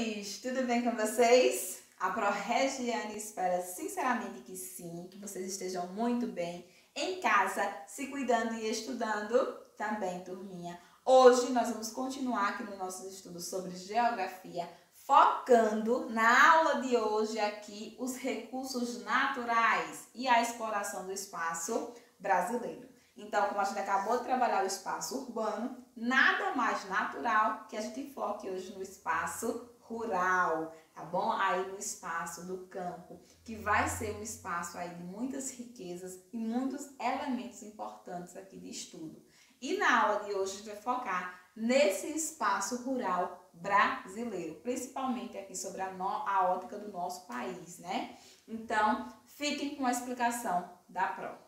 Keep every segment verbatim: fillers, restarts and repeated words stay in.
amores! Tudo bem com vocês? A ProRegiane espera sinceramente que sim, que vocês estejam muito bem em casa, se cuidando e estudando também, turminha. Hoje nós vamos continuar aqui nos nossos estudos sobre geografia, focando na aula de hoje aqui os recursos naturais e a exploração do espaço brasileiro. Então, como a gente acabou de trabalhar o espaço urbano, nada mais natural que a gente foque hoje no espaço rural, tá bom? Aí no espaço do campo, que vai ser um espaço aí de muitas riquezas e muitos elementos importantes aqui de estudo. E na aula de hoje a gente vai focar nesse espaço rural brasileiro, principalmente aqui sobre a, no, a ótica do nosso país, né? Então, fiquem com a explicação da prova.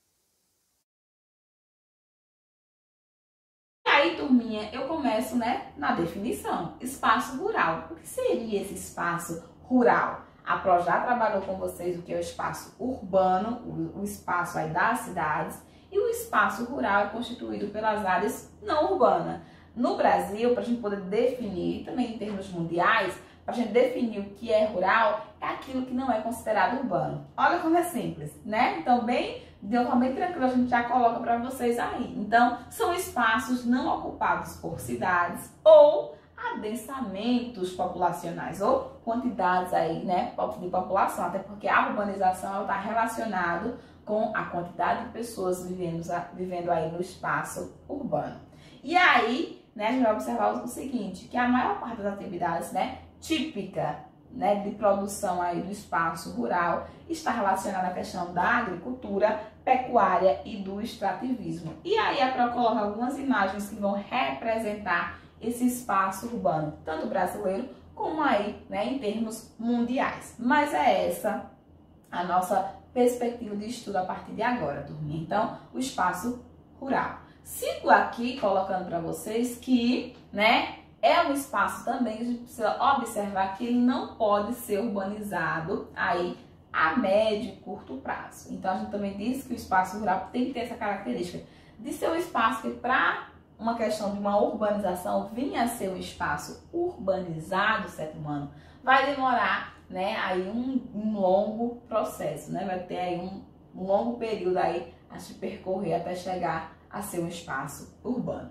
Aí, turminha, eu começo, né, na definição. Espaço rural. O que seria esse espaço rural? A Pro já trabalhou com vocês o que é o espaço urbano, o, o espaço aí das cidades, e o espaço rural é constituído pelas áreas não urbanas. No Brasil, para a gente poder definir, também em termos mundiais, para a gente definir o que é rural, é aquilo que não é considerado urbano. Olha como é simples, né? Então, bem, de uma forma bem tranquila, a gente já coloca para vocês aí. Então, são espaços não ocupados por cidades ou adensamentos populacionais, ou quantidades aí, né, de população, até porque a urbanização está relacionada com a quantidade de pessoas vivendo, vivendo aí no espaço urbano. E aí, né, a gente vai observar o seguinte, que a maior parte das atividades, né, típica, né, de produção aí do espaço rural está relacionada à questão da agricultura, pecuária e do extrativismo. E aí a Pro coloca algumas imagens que vão representar esse espaço urbano, tanto brasileiro como aí, né, em termos mundiais. Mas é essa a nossa perspectiva de estudo a partir de agora, turminha. Então, o espaço rural. Sigo aqui colocando para vocês que, né, é um espaço também que a gente precisa observar que ele não pode ser urbanizado aí a médio e curto prazo. Então, a gente também diz que o espaço rural tem que ter essa característica de ser um espaço que, para uma questão de uma urbanização, vinha a ser um espaço urbanizado, sétimo ano, vai demorar, né, aí um, um longo processo, né? Vai ter aí um, um longo período aí a se percorrer até chegar a ser um espaço urbano.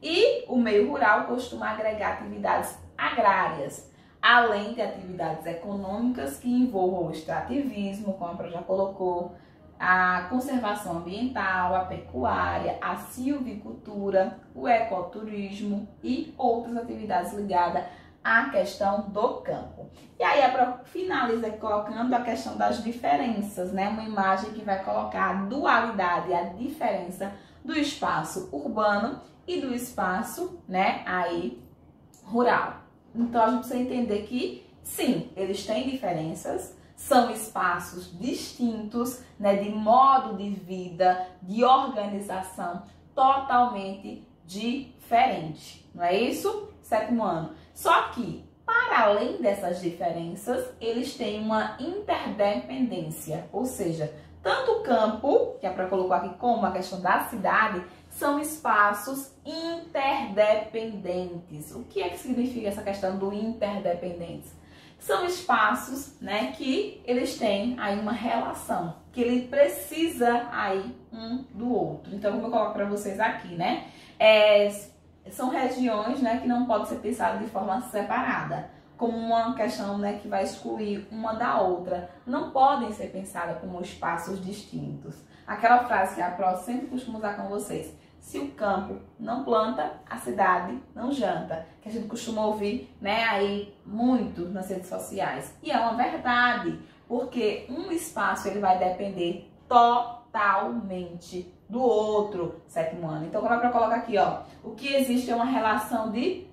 E o meio rural costuma agregar atividades agrárias, além de atividades econômicas que envolvam o extrativismo, como a Pro já colocou, a conservação ambiental, a pecuária, a silvicultura, o ecoturismo e outras atividades ligadas à questão do campo. E aí a Pro finaliza colocando a questão das diferenças, né? Uma imagem que vai colocar a dualidade, a diferença do espaço urbano e do espaço, né, aí rural. Então a gente precisa entender que sim, eles têm diferenças, são espaços distintos, né, de modo de vida, de organização totalmente diferente, não é isso? Sétimo ano. Só que, para além dessas diferenças, eles têm uma interdependência, ou seja, tanto o campo, que é para colocar aqui como a questão da cidade, são espaços interdependentes. O que é que significa essa questão do interdependentes? São espaços, né, que eles têm aí uma relação, que ele precisa aí um do outro. Então, como eu coloco para vocês aqui, né, é, são regiões, né, que não podem ser pensadas de forma separada, como uma questão, né, que vai excluir uma da outra. Não podem ser pensadas como espaços distintos. Aquela frase que a Pro sempre costuma usar com vocês: se o campo não planta, a cidade não janta. Que a gente costuma ouvir, né, aí muito nas redes sociais. E é uma verdade, porque um espaço ele vai depender totalmente do outro, sétimo ano. Então, como é para colocar aqui, ó, o que existe é uma relação de,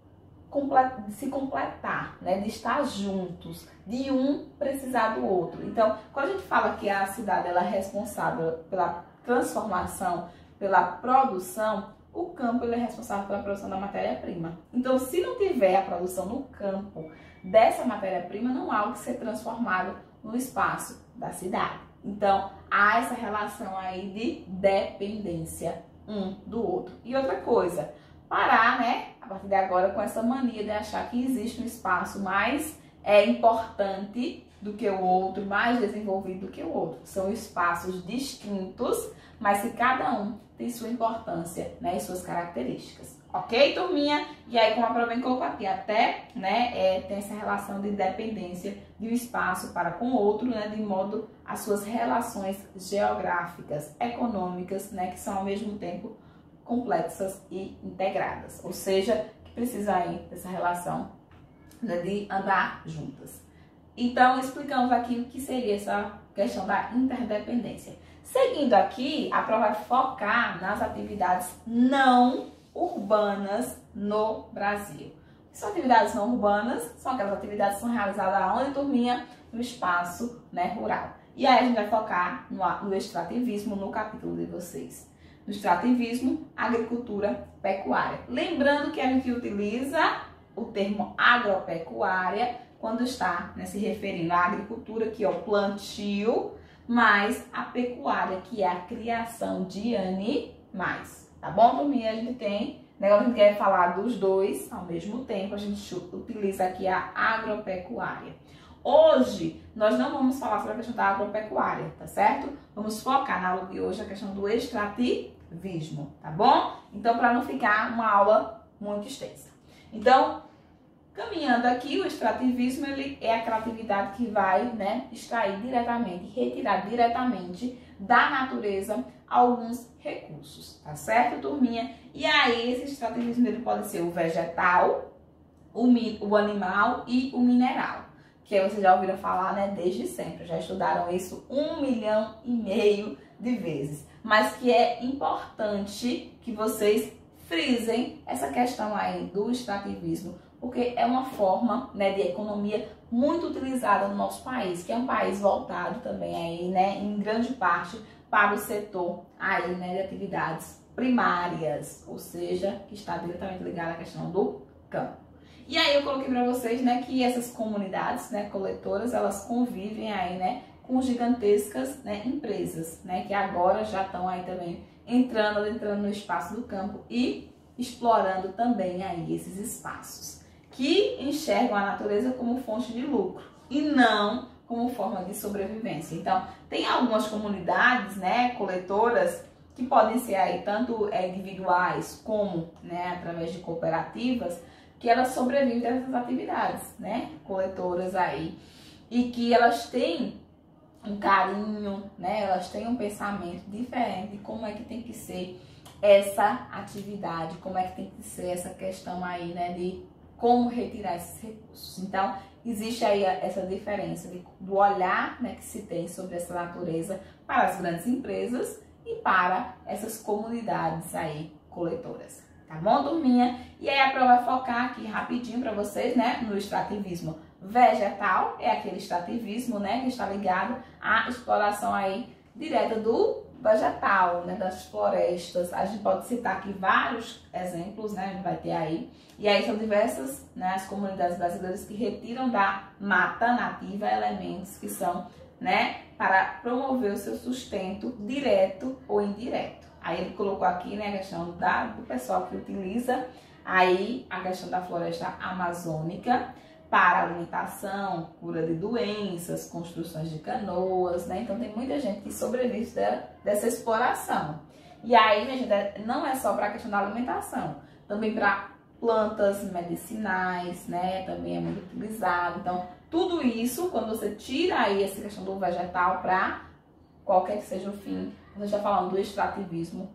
de se completar, né, de estar juntos, de um precisar do outro. Então, quando a gente fala que a cidade ela é responsável pela transformação, pela produção, o campo ele é responsável pela produção da matéria-prima. Então, se não tiver a produção no campo dessa matéria-prima, não há o que ser transformado no espaço da cidade. Então, há essa relação aí de dependência um do outro. E outra coisa, parar, né, a partir de agora com essa mania de achar que existe um espaço mais é, importante do que o outro, mais desenvolvido do que o outro. São espaços distintos, mas que cada um tem sua importância, né, e suas características. Ok, turminha? E aí, como a prova colocou aqui, até, né, é, tem essa relação de dependência de um espaço para com o outro, né, de modo as suas relações geográficas, econômicas, né, que são ao mesmo tempo complexas e integradas. Ou seja, que precisa aí dessa relação, né, de andar juntas. Então, explicamos aqui o que seria essa questão da interdependência. Seguindo aqui, a prova vai focar nas atividades não urbanas no Brasil. São atividades não urbanas, são aquelas atividades que são realizadas aonde, turminha? No espaço, né, rural. E aí a gente vai focar no, no extrativismo no capítulo de vocês. No extrativismo, agricultura, pecuária. Lembrando que a gente utiliza o termo agropecuária quando está, né, se referindo à agricultura, que é o plantio, mas a pecuária, que é a criação de animais. Tá bom, turminha? A gente tem, né, a gente quer falar dos dois ao mesmo tempo, a gente utiliza aqui a agropecuária. Hoje, nós não vamos falar sobre a questão da agropecuária, tá certo? Vamos focar na aula de hoje a questão do extrativismo, tá bom? Então, para não ficar uma aula muito extensa. Então, caminhando aqui, o extrativismo, ele é aquela atividade que vai, né, extrair diretamente, retirar diretamente da natureza alguns recursos, tá certo, turminha? E aí, esse extrativismo, ele pode ser o vegetal, o, o animal e o mineral, que vocês já ouviram falar, né, desde sempre, já estudaram isso um milhão e meio de vezes, mas que é importante que vocês frisem essa questão aí do extrativismo, porque é uma forma, né, de economia muito utilizada no nosso país, que é um país voltado também aí, né, em grande parte para o setor aí, né, de atividades primárias, ou seja, que está diretamente ligado à questão do campo. E aí eu coloquei para vocês, né, que essas comunidades, né, coletoras, elas convivem aí, né, com gigantescas, né, empresas, né, que agora já estão aí também entrando, entrando no espaço do campo e explorando também aí esses espaços, que enxergam a natureza como fonte de lucro e não como forma de sobrevivência. Então, tem algumas comunidades, né, coletoras, que podem ser aí tanto é, individuais como, né, através de cooperativas, que elas sobrevivem dessas atividades, né, coletoras aí, e que elas têm um carinho, né, elas têm um pensamento diferente de como é que tem que ser essa atividade, como é que tem que ser essa questão aí, né, de como retirar esses recursos. Então, existe aí essa diferença de, do olhar, né, que se tem sobre essa natureza para as grandes empresas e para essas comunidades aí coletoras. Tá bom, turminha? E aí a prova vai focar aqui rapidinho para vocês, né, no extrativismo vegetal, é aquele extrativismo, né, que está ligado à exploração aí direta do vegetal, né, das florestas. A gente pode citar aqui vários exemplos, né, a gente vai ter aí. E aí são diversas, né, as comunidades brasileiras que retiram da mata nativa elementos que são, né, para promover o seu sustento direto ou indireto. Aí ele colocou aqui, né, a questão da, do pessoal que utiliza aí a questão da floresta amazônica para alimentação, cura de doenças, construções de canoas, né? Então tem muita gente que sobrevive de, dessa exploração. E aí, minha gente, não é só para a questão da alimentação, também para plantas medicinais, né? Também é muito utilizado. Então, tudo isso, quando você tira aí essa questão do vegetal para qualquer que seja o fim, você está falando do extrativismo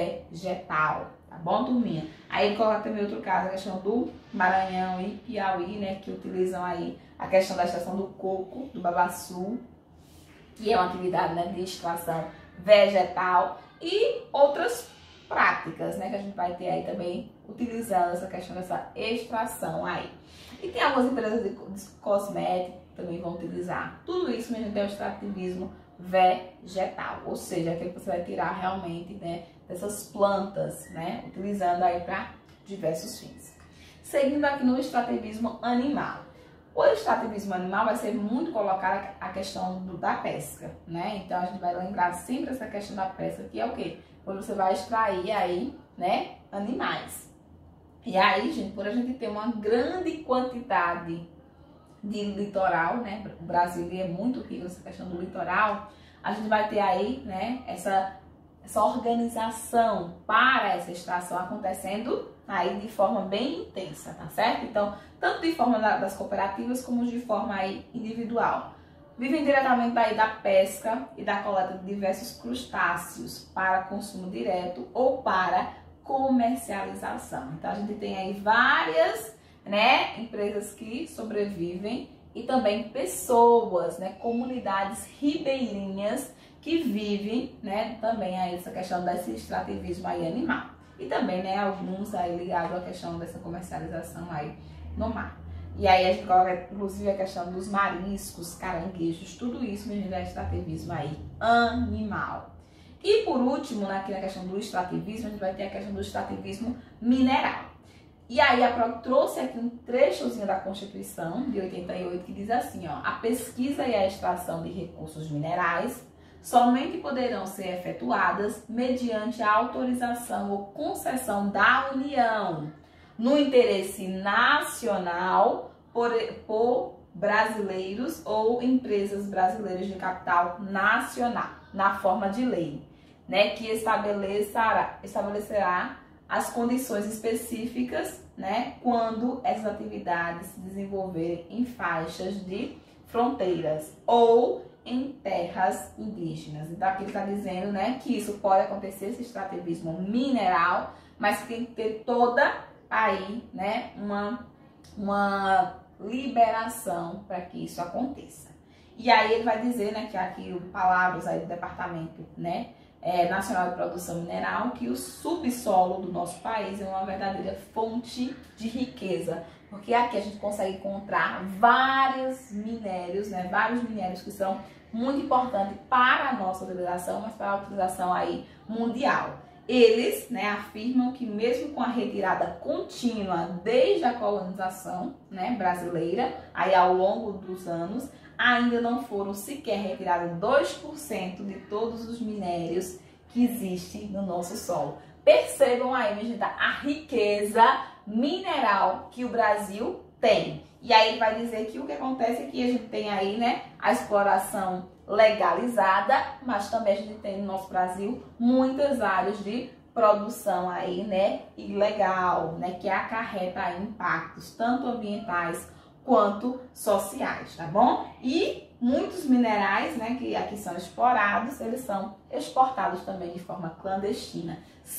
vegetal, tá bom, turminha? Aí ele coloca também outro caso, a questão do Maranhão e Piauí, né, que utilizam aí a questão da extração do coco, do babaçu, que é uma atividade, né, de extração vegetal, e outras práticas, né, que a gente vai ter aí também utilizando essa questão dessa extração aí. E tem algumas empresas de, de cosméticos que também vão utilizar. Tudo isso, minha gente, é o extrativismo vegetal, ou seja, aquilo que você vai tirar realmente, né, dessas plantas, né, utilizando aí para diversos fins. Seguindo aqui no extrativismo animal. O extrativismo animal vai ser muito colocar a questão do, da pesca, né? Então a gente vai lembrar sempre essa questão da pesca, que é o quê? Quando você vai extrair aí, né, animais. E aí, gente, por a gente ter uma grande quantidade de litoral, né? O Brasil é muito rico nessa questão do litoral. A gente vai ter aí, né, essa, essa organização para essa extração acontecendo aí de forma bem intensa, tá certo? Então, tanto de forma das cooperativas como de forma aí individual. Vivem diretamente aí da pesca e da coleta de diversos crustáceos para consumo direto ou para comercialização. Então, a gente tem aí várias, né, empresas que sobrevivem e também pessoas, né, comunidades ribeirinhas que vivem, né, também aí essa questão desse extrativismo aí animal. E também, né, alguns aí ligados à questão dessa comercialização aí no mar. E aí a gente coloca, inclusive, a questão dos mariscos, caranguejos, tudo isso mesmo é extrativismo aí animal. E por último, aqui na questão do extrativismo, a gente vai ter a questão do extrativismo mineral. E aí a Pro trouxe aqui um trechozinho da Constituição de oitenta e oito que diz assim, ó, a pesquisa e a extração de recursos minerais somente poderão ser efetuadas mediante a autorização ou concessão da União, no interesse nacional, por, por brasileiros ou empresas brasileiras de capital nacional, na forma de lei, né, que estabelecerá, estabelecerá as condições específicas, né, quando essas atividades se desenvolverem em faixas de fronteiras ou em terras indígenas. Então aqui ele está dizendo, né, que isso pode acontecer, esse extrativismo mineral, mas que tem que ter toda aí, né, uma, uma liberação para que isso aconteça. E aí ele vai dizer, né, que aqui palavras aí do Departamento, né, é, Nacional de Produção Mineral, que o subsolo do nosso país é uma verdadeira fonte de riqueza, porque aqui a gente consegue encontrar vários minérios, né, vários minérios que são muito importantes para a nossa utilização, mas para a utilização aí mundial. Eles, né, afirmam que mesmo com a retirada contínua desde a colonização, né, brasileira, aí ao longo dos anos, ainda não foram sequer retirados dois por cento de todos os minérios que existem no nosso solo. Percebam aí, minha gente, a riqueza mineral que o Brasil tem. E aí ele vai dizer que o que acontece é que a gente tem aí, né, a exploração legalizada, mas também a gente tem no nosso Brasil muitas áreas de produção aí, né, ilegal, né, que acarreta aí impactos tanto ambientais quanto sociais, tá bom? E muitos minerais, né, que aqui são explorados, eles são exportados também de forma clandestina,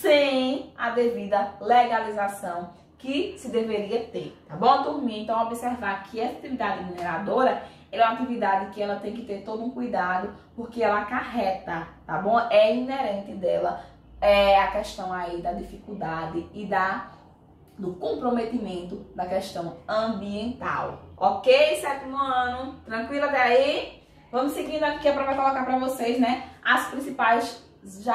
sem a devida legalização que se deveria ter, tá bom, turminha? Então, observar que essa atividade mineradora, ela é uma atividade que ela tem que ter todo um cuidado, porque ela acarreta, tá bom? É inerente dela, é a questão aí da dificuldade e da do comprometimento da questão ambiental. Ok, sétimo ano? Tranquilo até aí? Vamos seguindo aqui, a Pro vai colocar para vocês, né, as principais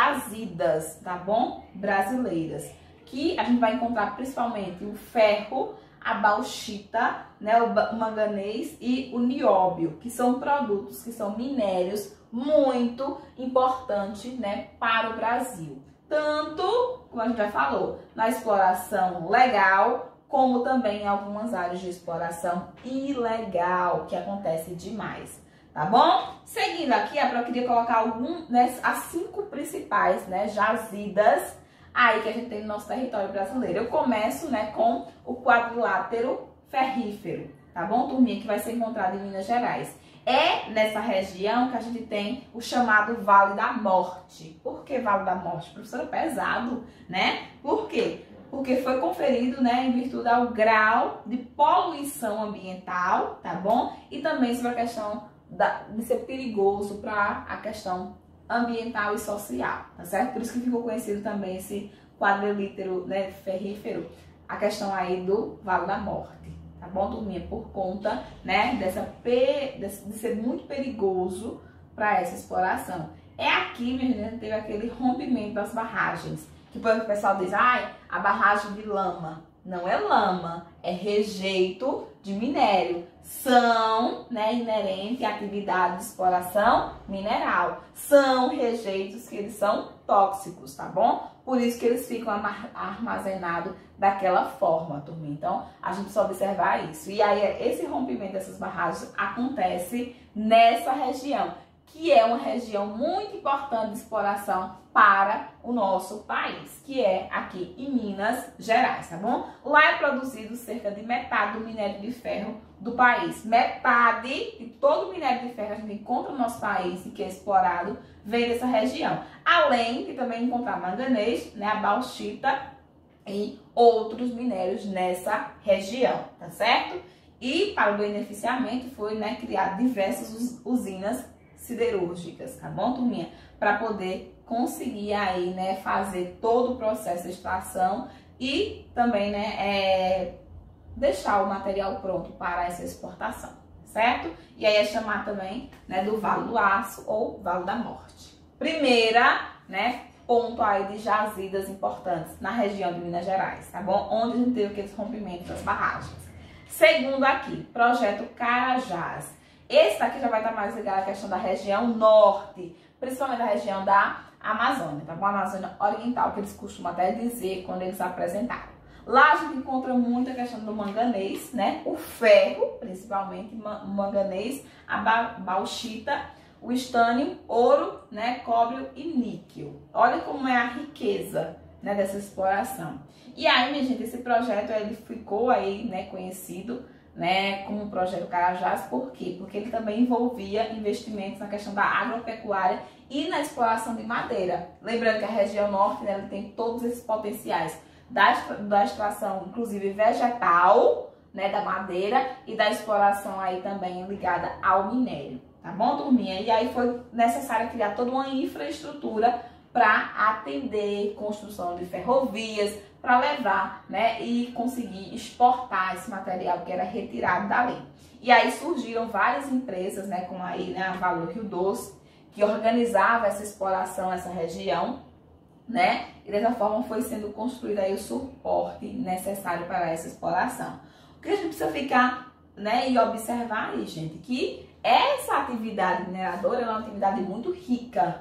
jazidas, tá bom? Brasileiras. Que a gente vai encontrar principalmente o ferro, a bauxita, né, o manganês e o nióbio, que são produtos, que são minérios muito importantes, né, para o Brasil. Tanto, como a gente já falou, na exploração legal, como também em algumas áreas de exploração ilegal, que acontece demais, tá bom? Seguindo aqui, eu queria colocar algum, né, as cinco principais, né, jazidas aí que a gente tem no nosso território brasileiro. Eu começo, né, com o quadrilátero ferrífero, tá bom, turminha, que vai ser encontrado em Minas Gerais. É nessa região que a gente tem o chamado Vale da Morte. Por que Vale da Morte? Professor, pesado, né? Por quê? Porque foi conferido, né, em virtude ao grau de poluição ambiental, tá bom? E também sobre a questão da, de ser perigoso para a questão ambiental e social, tá certo? Por isso que ficou conhecido também esse quadrilátero, né, ferrífero, a questão aí do Vale da Morte. Tá bom, turminha? Por conta, né, dessa de ser muito perigoso para essa exploração. É aqui, minha gente, teve aquele rompimento das barragens. Que o pessoal diz, ai, a barragem de lama. Não é lama, é rejeito de minério. São, né, inerentes à atividade de exploração mineral. São rejeitos que eles são tóxicos, tá bom? por isso que eles ficam armazenados daquela forma, turma. Então, a gente precisa observar isso. E aí, esse rompimento dessas barragens acontece nessa região, que é uma região muito importante de exploração para o nosso país, que é aqui em Minas Gerais, tá bom? Lá é produzido cerca de metade do minério de ferro do país. Metade de todo o minério de ferro que a gente encontra no nosso país e que é explorado vem dessa região. Além de também encontrar manganês, né, a bauxita e outros minérios nessa região, tá certo? E para o beneficiamento foi, né, criado diversas usinas siderúrgicas, tá bom, turminha? Para poder conseguir aí, né, fazer todo o processo de extração e também, né, é, deixar o material pronto para essa exportação, certo? E aí é chamar também, né, do Vale do Aço ou Vale da Morte. Primeira, né, ponto aí de jazidas importantes na região de Minas Gerais, tá bom? Onde a gente teve aqueles rompimentos das barragens. Segundo aqui, projeto Carajás. Esse daqui já vai estar mais ligado à questão da região norte, principalmente da região da Amazônia, tá bom? A Amazônia Oriental, que eles costumam até dizer quando eles apresentaram. Lá a gente encontra muito a questão do manganês, né? O ferro, principalmente o manganês, a ba bauxita, o estânio, ouro, né? Cobre e níquel. Olha como é a riqueza, né, dessa exploração. E aí, minha gente, esse projeto ele ficou aí, né, conhecido, né, como o projeto Carajás. Por quê? Porque ele também envolvia investimentos na questão da agropecuária e na exploração de madeira. Lembrando que a região norte, né, ela tem todos esses potenciais da, da extração, inclusive vegetal, né, da madeira e da exploração aí também ligada ao minério, tá bom, turminha? E aí foi necessário criar toda uma infraestrutura para atender construção de ferrovias, para levar, né, e conseguir exportar esse material que era retirado dali. E aí surgiram várias empresas, né, como aí, né, a Vale do Rio Doce, que organizava essa exploração nessa região, né, e dessa forma foi sendo construído aí o suporte necessário para essa exploração. O que a gente precisa ficar, né, e observar aí, gente, que essa atividade mineradora é uma atividade muito rica,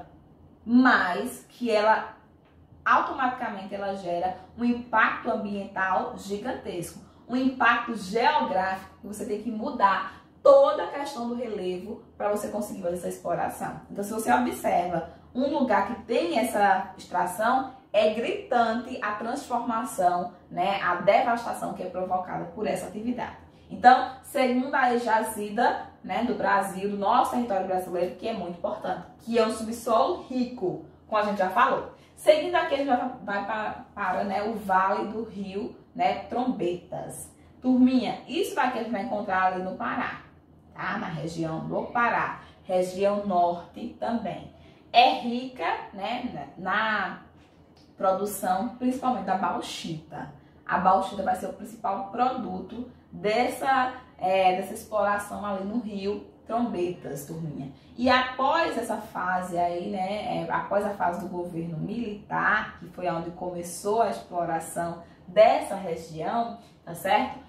mas que ela automaticamente ela gera um impacto ambiental gigantesco, um impacto geográfico, que você tem que mudar toda a questão do relevo para você conseguir fazer essa exploração. Então, se você observa um lugar que tem essa extração, é gritante a transformação, né, a devastação que é provocada por essa atividade. Então, segundo a jazida, né, do Brasil, do nosso território brasileiro, que é muito importante, que é um subsolo rico, como a gente já falou. Seguindo aqui, a gente vai, vai para, para né, o Vale do Rio, né, Trombetas. Turminha, isso daqui a gente vai encontrar ali no Pará, tá? Na região do Pará, região norte também. É rica, né, na produção, principalmente da bauxita. A bauxita vai ser o principal produto dessa, é, dessa exploração ali no Rio Trombetas, turminha. E após essa fase aí, né, é, após a fase do governo militar, que foi onde começou a exploração dessa região, tá certo?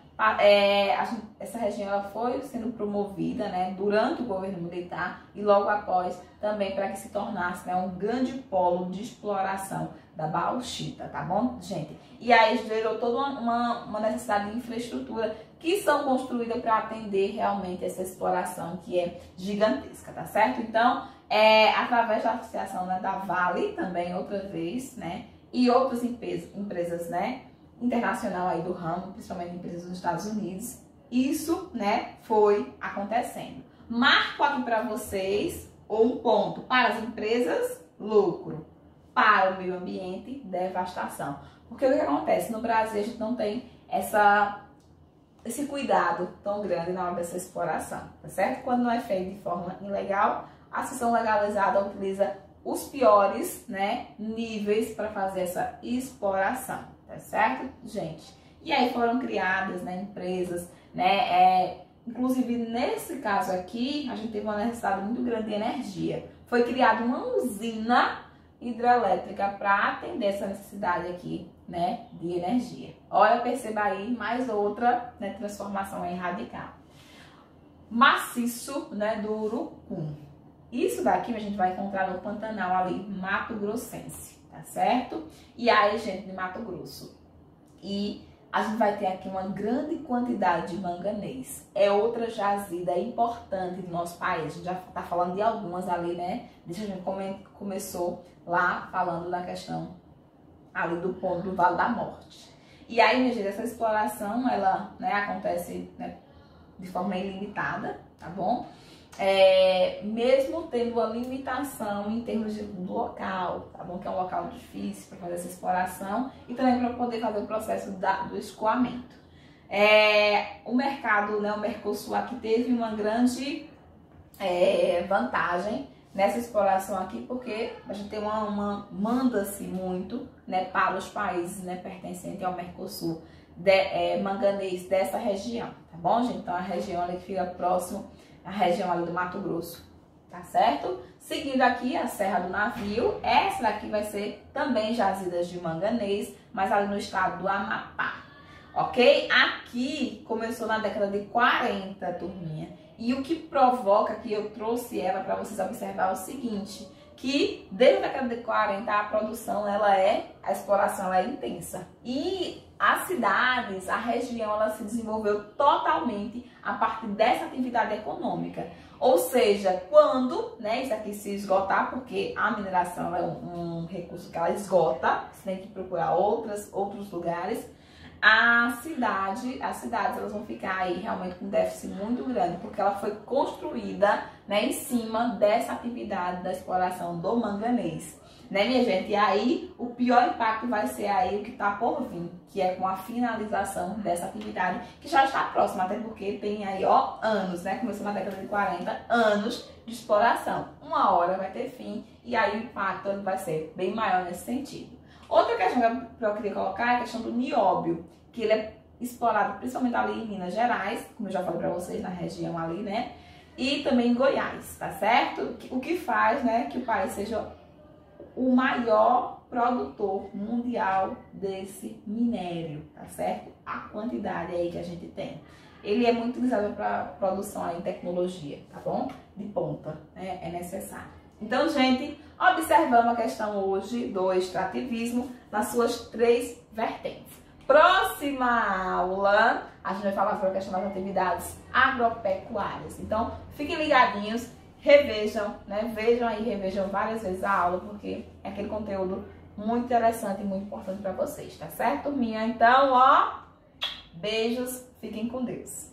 É, a, essa região ela foi sendo promovida, né, durante o governo militar e logo após também para que se tornasse, né, um grande polo de exploração da bauxita, tá bom, gente? E aí gerou toda uma, uma necessidade de infraestrutura que são construídas para atender realmente essa exploração que é gigantesca, tá certo? Então, é, através da associação, né, da Vale também, outra vez, né, e outras empresas, empresas, né, internacional aí do ramo, principalmente empresas dos Estados Unidos, isso, né, foi acontecendo. Marco aqui para vocês um ponto: para as empresas, lucro; para o meio ambiente, devastação. Porque o que acontece? No Brasil a gente não tem essa, esse cuidado tão grande na hora dessa exploração, tá certo? Quando não é feito de forma ilegal, a seção legalizada utiliza os piores, né, níveis para fazer essa exploração, tá certo, gente? E aí foram criadas, né, empresas, né, é, inclusive nesse caso aqui, a gente teve uma necessidade muito grande de energia. Foi criada uma usina hidrelétrica para atender essa necessidade aqui, né, de energia. Olha, perceba aí mais outra, né, transformação aí radical. Maciço, né, do Urucum. Isso daqui a gente vai encontrar no Pantanal ali, Mato Grossense, tá tá certo? E aí, gente, de Mato Grosso. E a gente vai ter aqui uma grande quantidade de manganês. É outra jazida importante do nosso país. A gente já tá falando de algumas ali, né? Deixa a gente come, começou lá falando da questão ali do ponto do Vale da Morte. E aí, minha gente, essa exploração, ela, né, acontece, né, de forma ilimitada, tá bom? É, mesmo tendo uma limitação em termos de, do local, tá bom? Que é um local difícil para fazer essa exploração e também para poder fazer o processo da, do escoamento. É, o mercado, né, o Mercosul aqui teve uma grande é, vantagem nessa exploração aqui, porque a gente tem uma, uma manda-se muito, né, para os países, né, pertencentes ao Mercosul, de, é, manganês dessa região, tá bom, gente? Então a região ali que fica próximo a região ali do Mato Grosso, tá certo? Seguindo aqui a Serra do Navio, essa daqui vai ser também jazidas de manganês, mas ali no estado do Amapá, ok? Aqui começou na década de quarenta, turminha, e o que provoca que eu trouxe ela para vocês observar é o seguinte, que desde a década de quarenta a produção, ela é, a exploração ela é intensa. E as cidades, a região, ela se desenvolveu totalmente a partir dessa atividade econômica. Ou seja, quando, né, isso aqui se esgotar, porque a mineração é um, um recurso que ela esgota, você tem que procurar outras, outros lugares, a cidade, as cidades elas vão ficar aí realmente com um déficit muito grande, porque ela foi construída, né, em cima dessa atividade da exploração do manganês, né, minha gente? E aí o pior impacto vai ser aí o que está por vir, que é com a finalização dessa atividade, que já está próxima, até porque tem aí, ó, anos, né? Começou na década de quarenta, anos de exploração. Uma hora vai ter fim e aí o impacto vai ser bem maior nesse sentido. Outra questão que eu queria colocar é a questão do nióbio, que ele é explorado principalmente ali em Minas Gerais, como eu já falei para vocês, na região ali, né? E também em Goiás, tá certo? O que faz, né, que o país seja o maior produtor mundial desse minério, tá certo? A quantidade aí que a gente tem. Ele é muito utilizado para produção aí em tecnologia, tá bom? De ponta, né? É necessário. Então, gente, observamos a questão hoje do extrativismo nas suas três vertentes. Próxima aula, a gente vai falar sobre a questão das atividades agropecuárias. Então, fiquem ligadinhos, revejam, né? Vejam aí, revejam várias vezes a aula, porque é aquele conteúdo muito interessante e muito importante para vocês, tá certo, turminha? Então, ó, beijos, fiquem com Deus.